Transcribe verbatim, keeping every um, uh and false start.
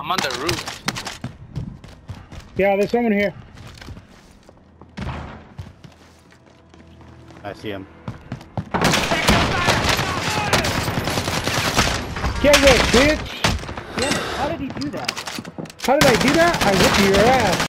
I'm on the roof. Yeah, there's someone here. I see him. Get away, bitch! Damn it, how did he do that? How did I do that? I whipped your ass.